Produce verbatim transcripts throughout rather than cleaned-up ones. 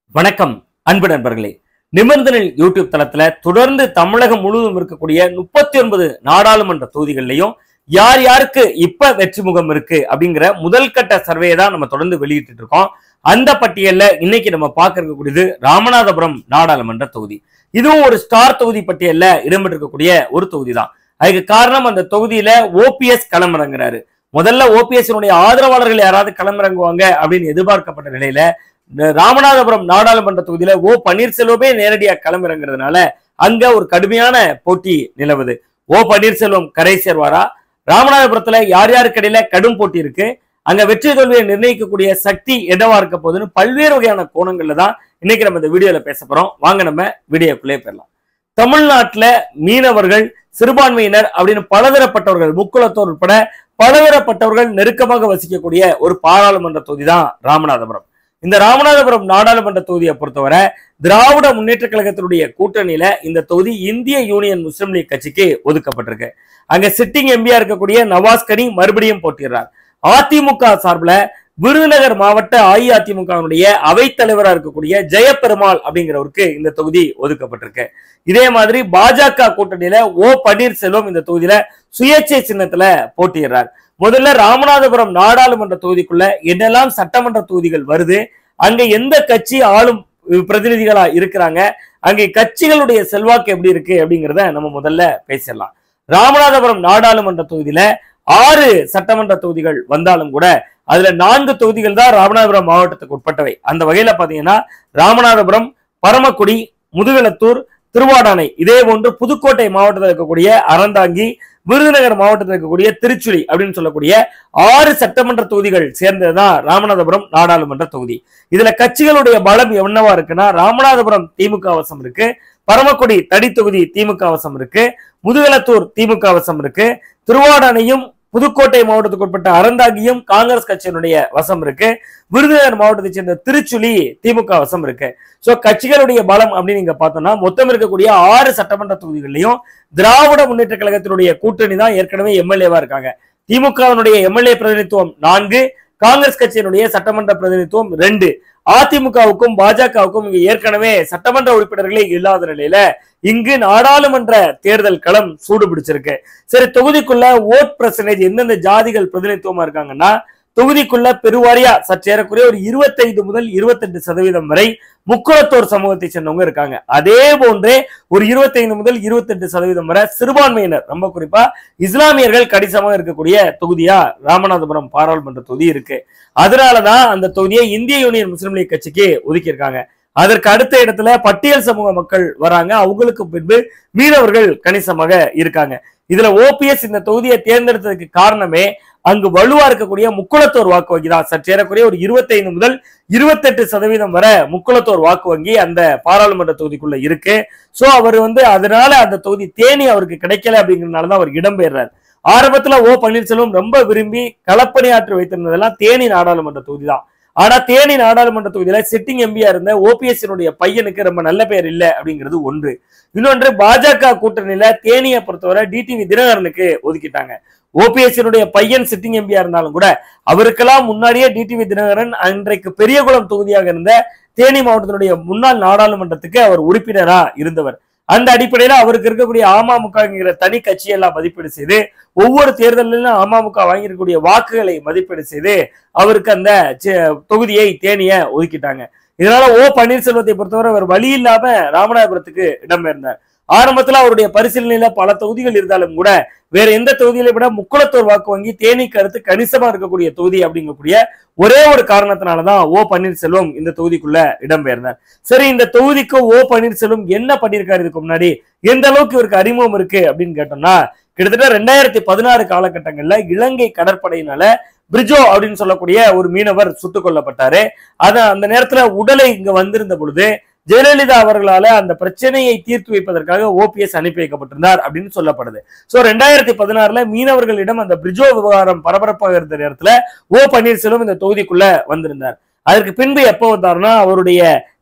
வணக்கம் அன்பு நண்பர்களே. நிமிர்ந்தனில் யூடியூப் தளத்துல தொடர்ந்து தமிழகம் முழுவதும் இருக்கக்கூடிய முப்பத்தி ஒன்பது நாடாளுமன்ற தொகுதிகளிலையும் யார் யாருக்கு இப்ப வெற்றி முகம் இருக்கு அப்படிங்கிற முதல் கட்ட சர்வே தான் நம்ம தொடர்ந்து வெளியிட்டு இருக்கோம். அந்த பட்டியல்ல இன்னைக்கு நம்ம பார்க்க இருக்கக்கூடியது ராமநாதபுரம் நாடாளுமன்ற தொகுதி. இதுவும் ஒரு ஸ்டார் தொகுதி பட்டியல்ல இடம்பெற்றிருக்கக்கூடிய ஒரு தொகுதி தான். அதுக்கு காரணம் அந்த தொகுதியில ஓபிஎஸ் களமிறங்குறாரு. முதல்ல ஓபிஎஸ் ஆதரவாளர்கள் யாராவது களமிறங்குவாங்க அப்படின்னு எதிர்பார்க்கப்பட்ட நிலையில ராமநாதபுரம் நாடாளுமன்ற தொகுதியில ஓ பன்னீர்செல்வமே நேரடியா களமிறங்குறதுனால அங்க ஒரு கடுமையான போட்டி நிலவுது. ஓ பன்னீர்செல்வம் கரை சேர்வாரா? ராமநாதபுரத்துல யார் யாருக்கு இடையில கடும் போட்டி இருக்கு? அங்க வெற்றி தோல்வியை நிர்ணயிக்கக்கூடிய சக்தி என்னவா இருக்க போகுதுன்னு பல்வேறு வகையான கோணங்கள்ல தான் இன்னைக்கு நம்ம இந்த வீடியோல பேச போறோம். வாங்க நம்ம வீடியோக்குள்ளே போயிடலாம். தமிழ்நாட்டுல மீனவர்கள், சிறுபான்மையினர் அப்படின்னு பலதரப்பட்டவர்கள், முக்குளத்தோர் உட்பட பலதரப்பட்டவர்கள் நெருக்கமாக வசிக்கக்கூடிய ஒரு பாராளுமன்ற தொகுதி தான் ராமநாதபுரம். இந்த ராமநாதபுரம் நாடாளுமன்ற தொகுதியை பொறுத்தவரை திராவிட முன்னேற்ற கழகத்தினுடைய கூட்டணியில இந்த தொகுதி இந்திய யூனியன் முஸ்லிம் லீக் கட்சிக்கு ஒதுக்கப்பட்டிருக்கு. அங்க சிட்டிங் எம்பியா இருக்கக்கூடிய நவாஸ் கனி மறுபடியும் போட்டிடுறார். அதிமுக சார்பில் விருதுநகர் மாவட்ட அஇஅதிமுகவுடைய அவைத்தலைவராக இருக்கக்கூடிய ஜெயபெருமாள் அப்படிங்கிறவருக்கு இந்த தொகுதி ஒதுக்கப்பட்டிருக்கு. இதே மாதிரி பாஜக கூட்டணியில ஓ பன்னீர்செல்வம் இந்த தொகுதியில சுயேட்சை சின்னத்துல போட்டியிடுறார். முதல்ல ராமநாதபுரம் நாடாளுமன்ற தொகுதிக்குள்ள என்னெல்லாம் சட்டமன்ற தொகுதிகள் வருது, அங்க எந்த கட்சி ஆளும் பிரதிநிதிகளா இருக்கிறாங்க, அங்கே கட்சிகளுடைய செல்வாக்கு எப்படி இருக்கு அப்படிங்கிறத நம்ம முதல்ல பேசிடலாம். ராமநாதபுரம் நாடாளுமன்ற தொகுதியில ஆறு சட்டமன்ற தொகுதிகள் வந்தாலும் கூட அதுல நான்கு தொகுதிகள் தான் ராமநாதபுரம் மாவட்டத்துக்கு உட்பட்டவை. அந்த வகையில பாத்தீங்கன்னா ராமநாதபுரம், பரமக்குடி, முதுகுளத்தூர், திருவாடானை, இதே போன்று புதுக்கோட்டை மாவட்டத்தில் இருக்கக்கூடிய அறந்தாங்கி, விருதுநகர் மாவட்டத்தில் இருக்கக்கூடிய திருச்சுழி அப்படின்னு சொல்லக்கூடிய ஆறு சட்டமன்ற தொகுதிகள் சேர்ந்ததுதான் ராமநாதபுரம் நாடாளுமன்ற தொகுதி. இதுல கட்சிகளுடைய பலம் என்னவா இருக்குன்னா, ராமநாதபுரம் திமுக வசம் இருக்கு, பரமக்குடி தடி தொகுதி திமுக வசம் இருக்கு, முதுகுளத்தூர் திமுக வசம் இருக்கு, திருவாடானையும் புதுக்கோட்டை மாவட்டத்துக்கு உட்பட்ட அறந்தாங்கியும் காங்கிரஸ் கட்சியினுடைய வசம் இருக்கு, விருதுநகர் மாவட்டத்தை சேர்ந்த திருச்சுழி திமுக வசம் இருக்கு. சோ கட்சிகளுடைய பலம் அப்படின்னு நீங்க பார்த்தோம்னா மொத்தம் இருக்கக்கூடிய ஆறு சட்டமன்ற தொகுதிகளிலையும் திராவிட முன்னேற்ற கழகத்தினுடைய கூட்டணி தான் ஏற்கனவே எம்எல்ஏவா இருக்காங்க. திமுகவினுடைய எம்எல்ஏ பிரதிநிதித்துவம் நான்கு, காங்கிரஸ் கட்சியினுடைய சட்டமன்ற பிரதிநிதித்துவம் ரெண்டு. அதிமுகவுக்கும் பாஜகவுக்கும் இங்கு ஏற்கனவே சட்டமன்ற உறுப்பினர்களே இல்லாத நிலையில இங்கு நாடாளுமன்ற தேர்தல் களம் சூடு பிடிச்சிருக்கு. சரி, தொகுதிக்குள்ள ஓட் பர்சன்டேஜ் எந்தெந்த ஜாதிகள் பிரதிநிதித்துவமா இருக்காங்கன்னா, தொகுதிக்குள்ள பெருவாரியா சற்றேறக்குரிய ஒரு இருபத்தி ஐந்து முதல் இருபத்தி எட்டு சதவீதம் வரை முக்குளத்தோர் சமூகத்தை சேர்ந்தவங்க இருக்காங்க. அதே போன்றே ஒரு இருபத்தி ஐந்து முதல் இருபத்தி எட்டு சதவீதம் வரை சிறுபான்மையினர், ரொம்ப குறிப்பா இஸ்லாமியர்கள் கணிசமாக இருக்கக்கூடிய தொகுதியா ராமநாதபுரம் பாராளுமன்ற தொகுதி இருக்கு. அதனாலதான் அந்த தொகுதியை இந்திய யூனியன் முஸ்லிம் லீக் கட்சிக்கு ஒதுக்கி இருக்காங்க. அதற்கு அடுத்த இடத்துல பட்டியல் சமூக மக்கள் வராங்க. அவங்களுக்கு பின்பு மீனவர்கள் கணிசமாக இருக்காங்க. இதுல ஓபிஎஸ் இந்த தொகுதியை தேர்ந்தெடுத்ததுக்கு காரணமே அங்கு வலுவா இருக்கக்கூடிய முக்குளத்தோர் வாக்கு வங்கி தான். சற்றேறக்குரிய ஒரு இருபத்தி ஐந்து முதல் இருபத்தி எட்டு சதவீதம் வரை முக்குளத்தோர் வாக்கு வங்கி அந்த பாராளுமன்ற தொகுதிக்குள்ள இருக்கு. சோ அவர் வந்து அதனால அந்த தொகுதி தேனி அவருக்கு கிடைக்கல அப்படிங்கிறதுனாலதான் அவர் இடம்பெயர்றாரு. ஆரம்பத்துல ஓ பன்னீர்செல்வம் ரொம்ப விரும்பி களப்பணியாற்றி வைத்திருந்ததெல்லாம் தேனி நாடாளுமன்ற தொகுதி தான். ஆனா தேனி நாடாளுமன்ற தொகுதியில சிட்டிங் எம்பியா இருந்த ஓபிஎஸ் பையனுக்கு ரொம்ப நல்ல பெயர் இல்ல அப்படிங்கிறது ஒன்று. இன்னொன்று, பாஜக கூட்டணியில தேனியை பொறுத்தவரை டிடிவி தினகரனுக்கு ஒதுக்கிட்டாங்க. ஓபிஎஸ் பையன் சிட்டிங் எம்பியா இருந்தாலும் கூட அவருக்கெல்லாம் முன்னாடியே டிடிவி தினகரன் அன்றைக்கு பெரியகுளம் தொகுதியாக இருந்த தேனி மாவட்டத்தினுடைய முன்னாள் நாடாளுமன்றத்துக்கு அவர் உறுப்பினரா இருந்தவர். அந்த அடிப்படையில அவருக்கு இருக்கக்கூடிய அமமுகங்கிற தனி கட்சியெல்லாம் மதிப்பீடு செய்து ஒவ்வொரு தேர்தலிலும் அமமுக வாங்கியிருக்கக்கூடிய வாக்குகளை மதிப்பீடு செய்து அவருக்கு அந்த தொகுதியை தேனிய ஒதுக்கிட்டாங்க. இதனால ஓ பன்னீர்செல்வத்தை பொறுத்தவரை அவர் வழி இல்லாம ராமநாதபுரத்துக்கு இடம்பெயர்ந்தார். ஆரம்பத்துல அவருடைய பரிசீலனையில பல தொகுதிகள் இருந்தாலும் கூட வேற எந்த தொகுதியில விட முக்குளத்தோர் வாக்கு வங்கி தேனிக்கு அடுத்து கணிசமா இருக்கக்கூடிய தொகுதி அப்படிங்கக்கூடிய ஒரே ஒரு காரணத்தினாலதான் ஓ பன்னீர்செல்வம் இந்த தொகுதிக்குள்ள இடம்பெயர்ந்தார். சரி, இந்த தொகுதிக்கு ஓ பன்னீர்செல்வம் என்ன பண்ணிருக்காரு இதுக்கு முன்னாடி, எந்த அளவுக்கு இவருக்கு அறிமுகம் இருக்கு அப்படின்னு கேட்டோம்னா, கிட்டத்தட்ட ரெண்டாயிரத்தி பதினாறு காலகட்டங்கள்ல இலங்கை கடற்படையினால பிரிஜோ அப்படின்னு சொல்லக்கூடிய ஒரு மீனவர் சுட்டுக் கொல்லப்பட்டாரு. அத அந்த நேரத்துல உடலை இங்க வந்திருந்த பொழுது ஜெயலலிதா அவர்களால அந்த பிரச்சனையை தீர்த்து வைப்பதற்காக ஓபிஎஸ் அனுப்பி வைக்கப்பட்டிருந்தார் அப்படின்னு சொல்லப்படுது. சோ ரெண்டாயிரத்தி பதினாறுல மீனவர்களிடம் அந்த பிரிஜோ விவகாரம் பரபரப்பாக இருந்த நேரத்துல ஓ பன்னீர்செல்வம் இந்த தொகுதிக்குள்ள வந்திருந்தார். அதற்கு பின்பு எப்போ வந்தாருன்னா, அவருடைய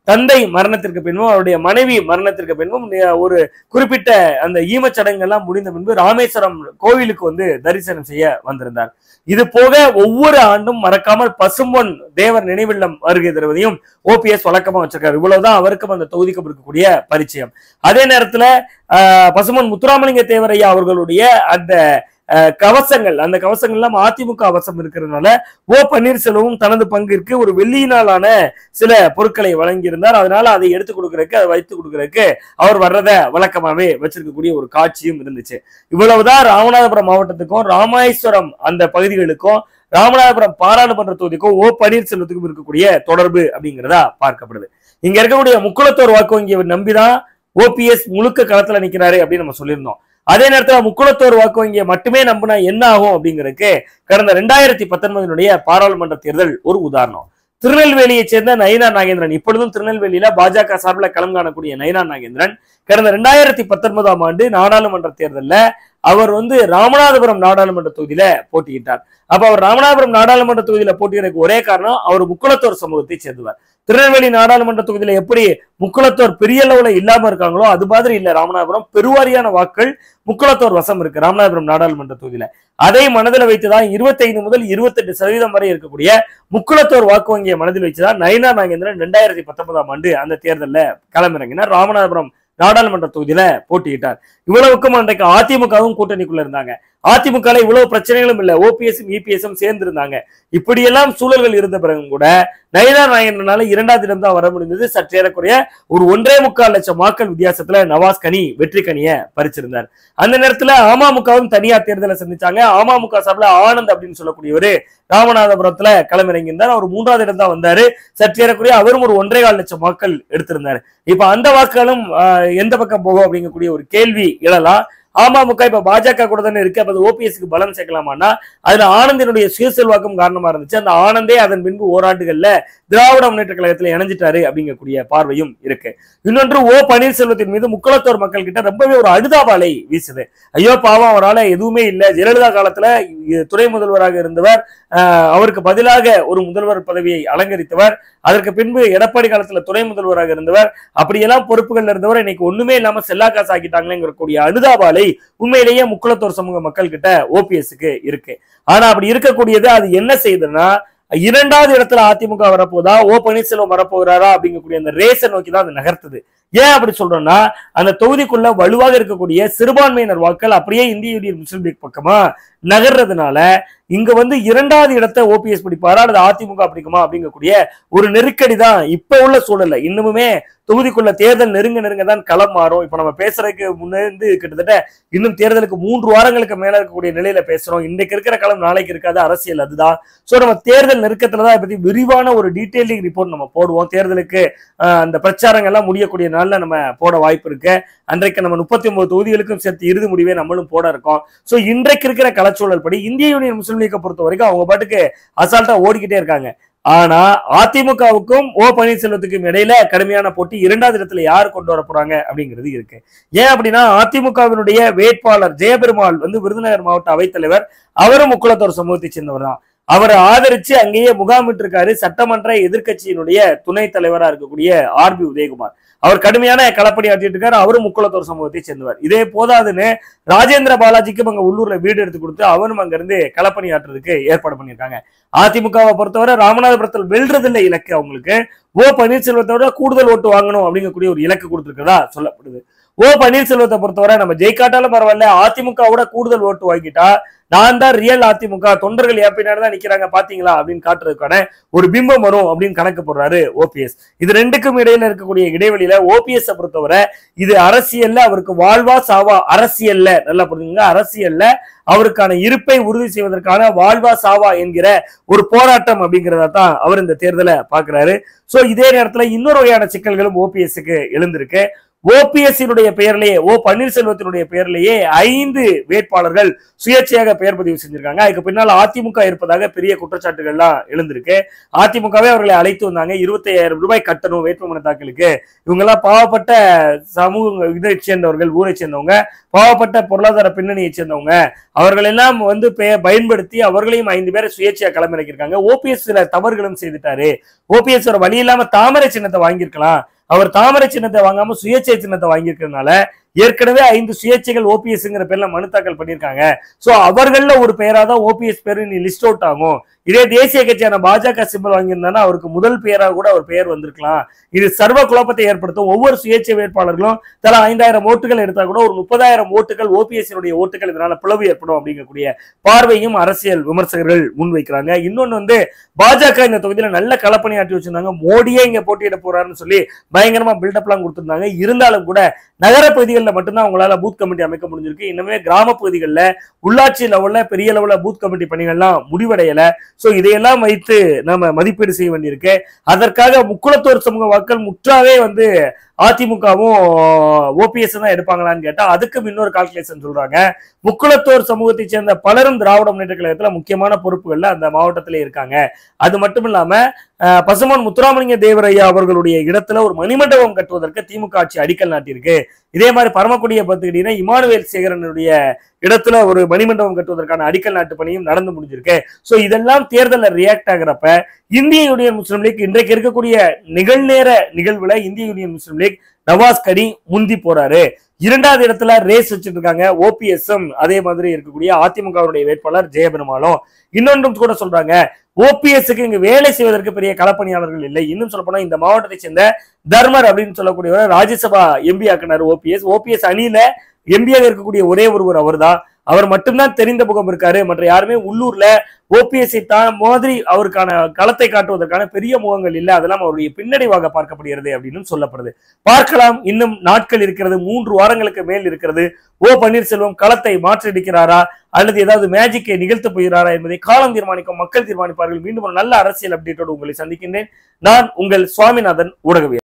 தந்தை மரணத்திற்கு பின்பும் அவருடைய மனைவி மரணத்திற்கு பின்பும் ஒரு குறிப்பிட்ட அந்த ஈமச்சடங்கு எல்லாம் முடிந்த பின்பு ராமேஸ்வரம் கோவிலுக்கு வந்து தரிசனம் செய்ய வந்திருந்தார். இது போக ஒவ்வொரு ஆண்டும் மறக்காமல் பசும்பொன் தேவர் நினைவில்லம் வருகை தருவதையும் ஓபிஎஸ் வழக்கமா வச்சிருக்காரு. இவ்வளவுதான் அவருக்கும் அந்த தொகுதிக்கு இருக்கக்கூடிய பரிச்சயம். அதே நேரத்துல ஆஹ் பசும்பொன் முத்துராமலிங்க தேவர் ஐயா அவர்களுடைய அந்த கவசங்கள், அந்த கவசங்கள் எல்லாம் அதிமுக கவசம் இருக்கிறதுனால ஓ பன்னீர்செல்வமும் தனது பங்கிற்கு ஒரு வெள்ளியினாலான சில பொருட்களை வழங்கியிருந்தார். அதனால அதை எடுத்து கொடுக்கறதுக்கு, அதை வைத்து கொடுக்கறதுக்கு அவர் வர்றத வழக்கமாவே வச்சிருக்கக்கூடிய ஒரு காட்சியும் இருந்துச்சு. இவ்வளவுதான் ராமநாதபுரம் மாவட்டத்துக்கும் ராமேஸ்வரம் அந்த பகுதிகளுக்கும் ராமநாதபுரம் பாராளுமன்ற தொகுதிக்கும் ஓ பன்னீர்செல்வத்துக்கும் இருக்கக்கூடிய தொடர்பு அப்படிங்கிறதா பார்க்கப்படுது. இங்க இருக்கக்கூடிய முக்குளத்தோர் வாக்கு வங்கியை நம்பிதான் ஓபிஎஸ் முழுக்க களத்துல நிக்கிறாரு அப்படின்னு நம்ம சொல்லியிருந்தோம். அதே நேரத்தில் முக்குளத்தோர் வாக்கு வங்கியை மட்டுமே நம்பினா என்ன ஆகும் அப்படிங்கிறதுக்கு கடந்த ரெண்டாயிரத்தி பத்தொன்பதினுடைய பாராளுமன்ற தேர்தல் ஒரு உதாரணம். திருநெல்வேலியை சேர்ந்த நயினார் நாகேந்திரன், இப்பொழுதும் திருநெல்வேலியில பாஜக சார்பில் களம் காணக்கூடிய நயினார் நாகேந்திரன் கடந்த ரெண்டாயிரத்தி பத்தொன்பதாம் ஆண்டு நாடாளுமன்ற தேர்தலில் அவர் வந்து ராமநாதபுரம் நாடாளுமன்ற தொகுதியில போட்டியிட்டார். அப்ப அவர் ராமநாதபுரம் நாடாளுமன்ற தொகுதியில போட்டியிடறதுக்கு ஒரே காரணம் அவர் முக்குளத்தோர் சமூகத்தை சேர்ந்தவர். திருநெல்வேலி நாடாளுமன்ற தொகுதியில எப்படி முக்குளத்தோர் பெரிய அளவுல இல்லாம இருக்காங்களோ அது மாதிரி இல்ல, ராமநாதபுரம் பெருவாரியான வாக்கள் முக்குளத்தோர் வசம் இருக்கு ராமநாதபுரம் நாடாளுமன்ற தொகுதியில. அதை மனதில் வைத்துதான் இருபத்தி ஐந்து முதல் இருபத்தி எட்டு சதவீதம் வரை இருக்கக்கூடிய முக்குளத்தோர் வாக்கு வங்கியை மனதில் வச்சுதான் நயினார் நாகேந்திரன் ரெண்டாயிரத்தி பத்தொன்பதாம் ஆண்டு அந்த தேர்தலில் களமிறங்கினார். ராமநாதபுரம் நாடாளுமன்ற தொகுதியில போட்டியிட்டார். இவ்வளவுக்கும் அன்றைக்கு அதிமுகவும் கூட்டணிக்குள்ள இருந்தாங்க. அதிமுக இவ்வளவு பிரச்சனைகளும் இல்ல, ஓபிஎஸும் இபிஎஸும் சேர்ந்து இருந்தாங்க. இப்படியெல்லாம் சூழல்கள் இருந்த பிறகும் கூட நயினார் நாகேந்திரனால இரண்டாவது இடம் தான் வர முடிந்தது. சற்றேறக்குறைய ஒரு ஒன்றே முக்கால் லட்சம் வாக்கள் வித்தியாசத்துல நவாஸ் கனி வெற்றி கனியை பறிச்சிருந்தார். அந்த நேரத்துல அமமுகவும் தனியார் தேர்தலை சந்திச்சாங்க. அமமுக சார்பில் ஆனந்த் அப்படின்னு சொல்லக்கூடியவரு ராமநாதபுரத்துல களமிறங்கியிருந்தார். அவர் மூன்றாவது இடம் தான் வந்தாரு. சற்றேறக்குறைய அவரும் ஒரு ஒன்றே கால் லட்சம் வாக்கள் எடுத்திருந்தாரு. இப்ப அந்த வாக்குகளும் எந்த பக்கம் போகும் அப்படிங்கக்கூடிய ஒரு கேள்வி எழலாம். அமமுக இப்ப பாஜக கூட தானே இருக்கு, அப்ப ஓபிஎஸ்க்கு பலம் சேர்க்கலாமான்னா அதுல ஆனந்தினுடைய சுயசெல்வாக்கும் காரணமா இருந்துச்சு. அந்த ஆனந்தே அதன் பின்பு ஓராண்டுகள்ல திராவிட முன்னேற்ற கழகத்துல இணைஞ்சிட்டாரு அப்படிங்கக்கூடிய பார்வையும் இருக்கு. இன்னொன்று ஓ பன்னீர்செல்வத்தின் மீது முக்குளத்தோர் மக்கள் கிட்ட ரொம்பவே ஒரு அழுதாபாலை வீசுது. ஐயோ பாவம், அவரால் எதுவுமே இல்லை. ஜெயலலிதா காலத்துல துணை முதல்வராக இருந்தவர், அவருக்கு பதிலாக ஒரு முதல்வர் பதவியை அலங்கரித்தவர், அதற்கு பின்பு எடப்பாடி காலத்துல துணை முதல்வராக இருந்தவர், அப்படியெல்லாம் பொறுப்புகள் இருந்தவர் இன்னைக்கு ஒண்ணுமே இல்லாம செல்லா காசு ஆக்கிட்டாங்களேங்கக்கூடிய அழுதாபாலை உண்மையிலேயே முக்குளத்தோர் சமூக மக்கள் கிட்ட ஓபிஎஸ்க்கு இருக்கு. ஆனா அப்படி இருக்கக்கூடியது அது என்ன செய்யுதுன்னா, இரண்டாவது இடத்துல அதிமுக வரப்போதா ஓ பன்னீர்செல்வம் வரப்போகிறாரா அப்படிங்கக்கூடிய அந்த ரேஸை நோக்கி தான் அது நகர்த்துது. ஏன் அப்படி சொல்றோம்னா, அந்த தொகுதிக்குள்ள வலுவாக இருக்கக்கூடிய சிறுபான்மையினர் வாக்கள் அப்படியே இந்திய யூனியன் முஸ்லிம் லீக் பக்கமா நகர்றதுனால இங்க வந்து இரண்டாவது இடத்தை ஓபிஎஸ் பிடிப்பாரா அல்லது அதிமுக பிடிக்குமா அப்படிங்கக்கூடிய ஒரு நெருக்கடி தான் இப்ப உள்ள சூழல்ல. இன்னுமுமே தொகுதிக்குள்ள தேர்தல் நெருங்க நெருங்க தான் களம் மாறும். இப்ப நம்ம பேசுறதுக்கு முன்னேந்து கிட்டத்தட்ட இன்னும் தேர்தலுக்கு மூன்று வாரங்களுக்கு மேல இருக்கக்கூடிய நிலையில பேசுறோம். இன்றைக்கு இருக்கிற களம் நாளைக்கு இருக்காது, அரசியல் அதுதான். சோ நம்ம தேர்தல் நெருக்கத்துலதான் இதை பத்தி விரிவான ஒரு டீடைலிங் ரிப்போர்ட் நம்ம போடுவோம். தேர்தலுக்கு அந்த பிரச்சாரங்கள் எல்லாம் முடியக்கூடிய நாள்ல நம்ம போட வாய்ப்பு இருக்கு. அன்றைக்கு நம்ம முப்பத்தி ஒன்பது தொகுதிகளுக்கும் சேர்த்து இறுதி முடிவே நம்மளும் போட இருக்கோம். சோ இன்றைக்கு இருக்கிற கலச்சூழல் படி இந்திய யூனியன் முஸ்லிம் லீக்கை பொறுத்த வரைக்கும் அவங்க பாட்டுக்கு அசால்ட்டா ஓடிக்கிட்டே இருக்காங்க. ஆனா அதிமுகவுக்கும் ஓ பன்னீர்செல்வத்துக்கும் இடையில கடுமையான போட்டி. இரண்டாவது இடத்துல யார் கொண்டு வர போறாங்க அப்படிங்கிறது இருக்கு. ஏன் அப்படின்னா, அதிமுகவினுடைய வேட்பாளர் ஜெயபெருமாள் வந்து விருதுநகர் மாவட்ட அவைத்தலைவர், அவரும் முக்குளத்தோர் சமூகத்தை சேர்ந்தவர் தான். அவரை ஆதரிச்சு அங்கேயே முகாமிட்டு இருக்காரு சட்டமன்ற எதிர்கட்சியினுடைய துணை தலைவரா இருக்கக்கூடிய ஆர் பி உதயகுமார். அவர் கடுமையான களப்பணி ஆற்றிட்டு இருக்காரு. அவரும் முக்குளத்தோர் சமூகத்தை சேர்ந்தவர். இதே போதாதுன்னு ராஜேந்திர பாலாஜிக்கும் அங்க உள்ளூர்ல வீடு எடுத்து கொடுத்து அவரும் அங்க இருந்து களப்பணி ஆற்றுறதுக்கு ஏற்பாடு பண்ணியிருக்காங்க. அதிமுகவை பொறுத்தவரை ராமநாதபுரத்தில் வெல்றதில்லை இலக்கு. அவங்களுக்கு ஓ பன்னீர்செல்வத்தோட கூடுதல் ஓட்டு வாங்கணும் அப்படிங்கக்கூடிய ஒரு இலக்கு கொடுத்திருக்கிறதா சொல்லப்படுது. ஓ பன்னீர்செல்வத்தை பொறுத்தவரை நம்ம ஜெயிக்காட்டாலும் பரவாயில்ல, அதிமுகவோட கூடுதல் ஓட்டு வாங்கிட்டா நான் தான் ரியல் அதிமுக, தொண்டர்கள் ஏப்பினாரு தான் நிக்கிறாங்க பாத்தீங்களா அப்படின்னு காட்டுறதுக்கான ஒரு பிம்பம் வரும் அப்படின்னு கணக்கு போடுறாரு ஓபிஎஸ். இது ரெண்டுக்கும் இடையில இருக்கக்கூடிய இடைவெளியில ஓபிஎஸ் பொறுத்தவரை இது அரசியல்ல அவருக்கு வாழ்வா சாவா, அரசியல்ல நல்லா புரிஞ்சுங்க, அரசியல்ல அவருக்கான இருப்பை உறுதி செய்வதற்கான வாழ்வா சாவா என்கிற ஒரு போராட்டம் அப்படிங்கிறத தான் அவர் இந்த தேர்தலை பாக்குறாரு. சோ இதே நேரத்துல இன்னொரு வகையான சிக்கல்களும் ஓபிஎஸ்க்கு எழுந்திருக்கு. ஓபிஎஸ் பெயர்லயே ஓ பன்னீர்செல்வத்தினுடைய பெயர்லயே ஐந்து வேட்பாளர்கள் சுயேட்சையாக பெயர் பதிவு செஞ்சிருக்காங்க. அதுக்கு பின்னால் அதிமுக இருப்பதாக பெரிய குற்றச்சாட்டுகள்லாம் எழுந்திருக்கு. அதிமுகவே அவர்களை அழைத்து வந்தாங்க. இருபத்தி ஐயாயிரம் ரூபாய் கட்டணும் வேட்புமனு தாக்கலுக்கு. இவங்க எல்லாம் பாவப்பட்ட சமூக இதை சேர்ந்தவர்கள், ஊரை சேர்ந்தவங்க, பாவப்பட்ட பொருளாதார பின்னணியை சேர்ந்தவங்க. அவர்கள் எல்லாம் வந்து பயன்படுத்தி அவர்களையும் ஐந்து பேரை சுயேட்சையா களமிறக்கிருக்காங்க. ஓபிஎஸ் சில தவறுகளும் செய்துட்டாரு. ஓபிஎஸ் ஒரு வழி இல்லாம தாமரை சின்னத்தை வாங்கியிருக்கலாம். அவர் தாமரை சின்னத்தை வாங்காம சுயேட்சை சின்னத்தை வாங்கியிருக்கிறதுனால ஏற்கனவே ஐந்து சுயேட்சைகள் ஓபிஎஸ்ங்கிற பேர்ல மனு தாக்கல் பண்ணியிருக்காங்க. சோ அவர்கள்ல ஒரு பெயராதான் ஓபிஎஸ் பேரு நீ லிஸ்ட் அவுட் ஆகும். இதே தேசிய கட்சியான பாஜக சிம்பல் வாங்கியிருந்தானா அவருக்கு முதல் பெயராக கூட அவர் பெயர் வந்திருக்கலாம். இது சர்வ குழப்பத்தை ஏற்படுத்தும். ஒவ்வொரு சுயேட்சை வேட்பாளர்களும் தலா ஐந்தாயிரம் ஓட்டுகள் எடுத்தா கூட ஒரு முப்பதாயிரம் ஓட்டுகள் ஓபிஎஸ் ஓட்டுகள் இதனால பிளவு ஏற்படும் அப்படிங்கக்கூடிய பார்வையும் அரசியல் விமர்சகர்கள் முன்வைக்கிறாங்க. இன்னொன்னு வந்து பாஜக இந்த தொகுதியில நல்ல களப்பணியாற்றி வச்சிருந்தாங்க. மோடியே இங்க போட்டியிட போறாருன்னு சொல்லி பயங்கரமா பில்டப் எல்லாம் கொடுத்திருந்தாங்க. இருந்தாலும் கூட நகர பகுதிகளில் மட்டும்தான் அவங்களால பூத் கமிட்டி அமைக்க முடிஞ்சிருக்கு. இன்னுமே கிராம பகுதிகளில் உள்ளாட்சி லெவல்ல பெரிய லெவல்ல பூத் கமிட்டி பணிகள்லாம் முடிவடையல. சோ இதையெல்லாம் வைத்து நம்ம மதிப்பீடு செய்ய வேண்டியிருக்கு. அதற்காக முக்குளத்தோர் சமூக வாக்கள் முற்றாவே வந்து அதிமுகவும் ஓபிஎஸ் தான் எடுப்பாங்களான்னு கேட்டா அதுக்கும் இன்னொரு கால்குலேஷன் சொல்றாங்க. முக்குளத்தோர் சமூகத்தை சேர்ந்த பலரும் திராவிட முன்னேற்ற கழகத்துல முக்கியமான பொறுப்புகள்ல அந்த மாவட்டத்திலே இருக்காங்க. அது மட்டும் இல்லாம பசுமன் முத்துராமலிங்க தேவரையா அவர்களுடைய இடத்துல ஒரு மணிமண்டபம் கட்டுவதற்கு திமுக ஆட்சி அடிக்கல் நாட்டியிருக்கு. இதே மாதிரி பரமக்குடியை பார்த்துக்கிட்டீங்கன்னா இமானுவேல் சேகரனுடைய இடத்துல ஒரு மணிமண்டபம் கட்டுவதற்கான அடிக்கல் நாட்டு பணியும் நடந்து முடிஞ்சிருக்கு. சோ இதெல்லாம் தேர்தலில் ரியாக்ட் ஆகிறப்ப இந்திய யூனியன் முஸ்லீம் லீக் இன்றைக்கு இருக்கக்கூடிய நிகழ்நேர நிகழ்வுல இந்திய யூனியன் முஸ்லீம் லீக் நவாஸ் கனி முந்தி போறாரு. இரண்டாவது இடத்துல ரேஸ் வச்சுட்டு இருக்காங்க ஓபிஎஸ்ஸும் அதே மாதிரி இருக்கக்கூடிய அதிமுகவுடைய வேட்பாளர் ஜெயபெருமாளும். இன்னொன்றும் கூட சொல்றாங்க ஓபிஎஸ்க்கு இங்க வேலை செய்வதற்கு பெரிய களப்பணியாளர்கள் இல்லை. இன்னும் சொல்ல போனா இந்த மாவட்டத்தை சேர்ந்த தர்மர் அப்படின்னு சொல்லக்கூடியவர் ராஜ்யசபா எம்பி ஆக்கினார் ஓபிஎஸ். ஓபிஎஸ் அணியில எம்பியாக இருக்கக்கூடிய ஒரே ஒருவர் அவர் தான். அவர் மட்டும்தான் தெரிந்த முகம் இருக்காரு. மற்ற யாருமே உள்ளூர்ல ஓபிஎஸ்ஐ தான் மாதிரி அவருக்கான களத்தை காட்டுவதற்கான பெரிய முகங்கள் இல்லை. அதெல்லாம் அவருடைய பின்னடைவாக பார்க்கப்படுகிறது அப்படின்னு சொல்லப்படுது. பார்க்கலாம், இன்னும் நாட்கள் இருக்கிறது, மூன்று வாரங்களுக்கு மேல் இருக்கிறது. ஓ பன்னீர்செல்வம் களத்தை மாற்றிருக்கிறாரா அல்லது ஏதாவது மேஜிக்கை நிகழ்த்த போகிறாரா என்பதை காலம் தீர்மானிக்கும், மக்கள் தீர்மானிப்பார்கள். மீண்டும் ஒரு நல்ல அரசியல் அப்டேட்டோடு உங்களை சந்திக்கின்றேன். நான் உங்கள் சுவாமிநாதன் ஊடகவியல்.